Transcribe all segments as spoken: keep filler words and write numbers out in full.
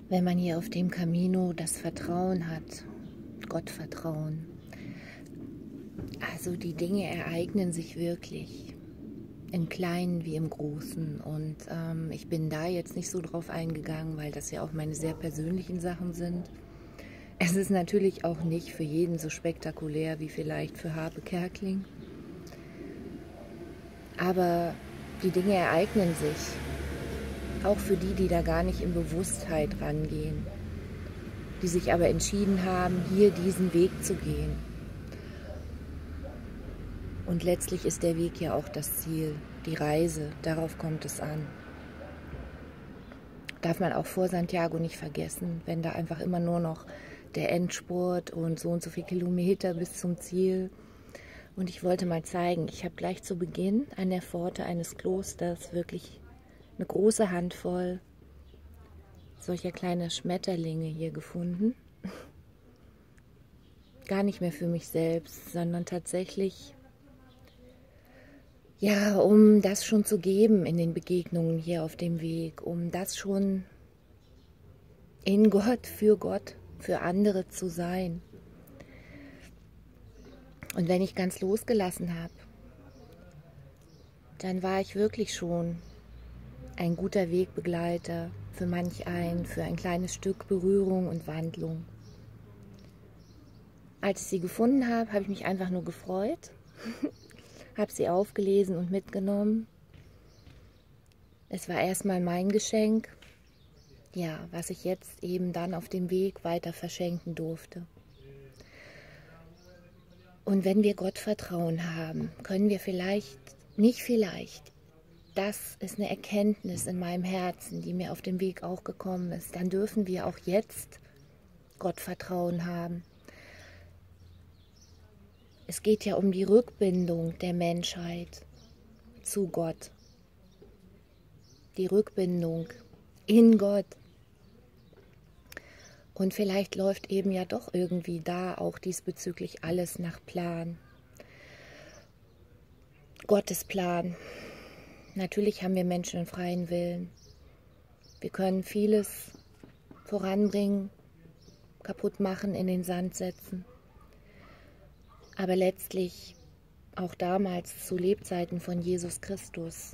wenn man hier auf dem Camino das Vertrauen hat, Gottvertrauen. Also die Dinge ereignen sich wirklich, im Kleinen wie im Großen. Und ähm, ich bin da jetzt nicht so drauf eingegangen, weil das ja auch meine sehr persönlichen Sachen sind. Es ist natürlich auch nicht für jeden so spektakulär wie vielleicht für Harpe Kerkeling. Aber die Dinge ereignen sich, auch für die, die da gar nicht in Bewusstheit rangehen, die sich aber entschieden haben, hier diesen Weg zu gehen. Und letztlich ist der Weg ja auch das Ziel, die Reise, darauf kommt es an. Darf man auch vor Santiago nicht vergessen, wenn da einfach immer nur noch der Endspurt und so und so viele Kilometer bis zum Ziel. Und ich wollte mal zeigen, ich habe gleich zu Beginn an der Pforte eines Klosters wirklich eine große Handvoll solcher kleiner Schmetterlinge hier gefunden. Gar nicht mehr für mich selbst, sondern tatsächlich, ja, um das schon zu geben in den Begegnungen hier auf dem Weg, um das schon in Gott, für Gott, für andere zu sein. Und wenn ich ganz losgelassen habe, dann war ich wirklich schon ein guter Wegbegleiter für manch einen, für ein kleines Stück Berührung und Wandlung. Als ich sie gefunden habe, habe ich mich einfach nur gefreut, habe sie aufgelesen und mitgenommen. Es war erstmal mein Geschenk, ja, was ich jetzt eben dann auf dem Weg weiter verschenken durfte. Und wenn wir Gottvertrauen haben, können wir vielleicht, nicht vielleicht, das ist eine Erkenntnis in meinem Herzen, die mir auf dem Weg auch gekommen ist, dann dürfen wir auch jetzt Gottvertrauen haben. Es geht ja um die Rückbindung der Menschheit zu Gott. Die Rückbindung in Gott. Und vielleicht läuft eben ja doch irgendwie da auch diesbezüglich alles nach Plan. Gottes Plan. Natürlich haben wir Menschen einen freien Willen. Wir können vieles voranbringen, kaputt machen, in den Sand setzen. Aber letztlich, auch damals zu Lebzeiten von Jesus Christus,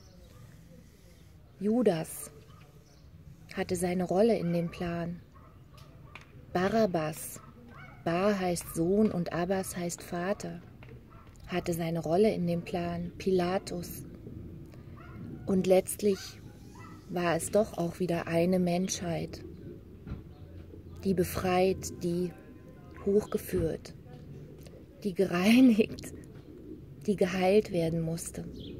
Judas hatte seine Rolle in dem Plan. Barabbas, Bar heißt Sohn und Abbas heißt Vater, hatte seine Rolle in dem Plan. Pilatus. Und letztlich war es doch auch wieder eine Menschheit, die befreit, die hochgeführt, die gereinigt, die geheilt werden musste,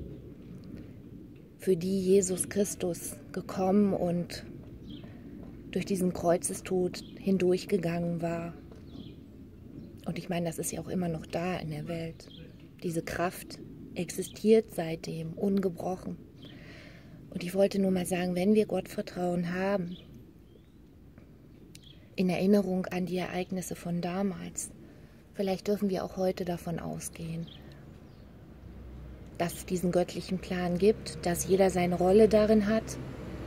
für die Jesus Christus gekommen und durch diesen Kreuzestod hindurchgegangen war. Und ich meine, das ist ja auch immer noch da in der Welt. Diese Kraft existiert seitdem, ungebrochen. Und ich wollte nur mal sagen, wenn wir Gottvertrauen haben, in Erinnerung an die Ereignisse von damals, vielleicht dürfen wir auch heute davon ausgehen, dass es diesen göttlichen Plan gibt, dass jeder seine Rolle darin hat.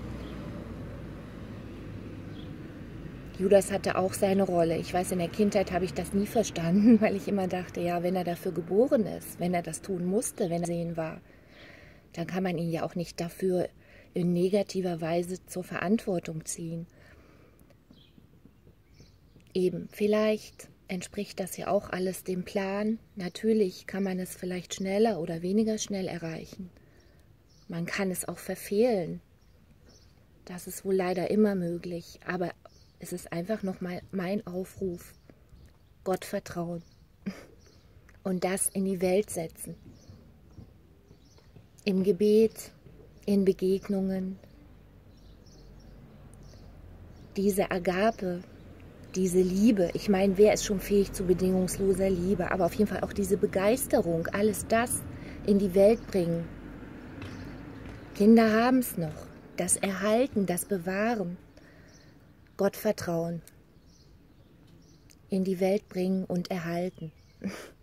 Judas hatte auch seine Rolle. Ich weiß, in der Kindheit habe ich das nie verstanden, weil ich immer dachte, ja, wenn er dafür geboren ist, wenn er das tun musste, wenn er sehen war, dann kann man ihn ja auch nicht dafür in negativer Weise zur Verantwortung ziehen. Eben, vielleicht entspricht das ja auch alles dem Plan. Natürlich kann man es vielleicht schneller oder weniger schnell erreichen. Man kann es auch verfehlen. Das ist wohl leider immer möglich, aber es ist einfach nochmal mein Aufruf, Gottvertrauen und das in die Welt setzen. Im Gebet, in Begegnungen. Diese Agape, diese Liebe, ich meine, wer ist schon fähig zu bedingungsloser Liebe, aber auf jeden Fall auch diese Begeisterung, alles das in die Welt bringen. Kinder haben es noch, das Erhalten, das Bewahren. Gottvertrauen in die Welt bringen und erhalten.